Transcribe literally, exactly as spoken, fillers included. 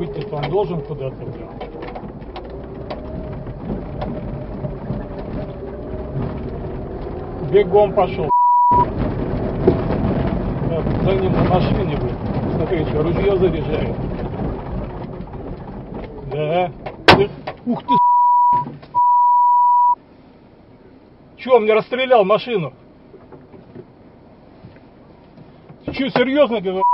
выйти-то он должен куда-то, блин. Бегом пошел. Да, за ним на машине, блин. Смотрите, ружье заряжает. Да. Ух ты. Че, он мне расстрелял машину? Че, серьезно говорю?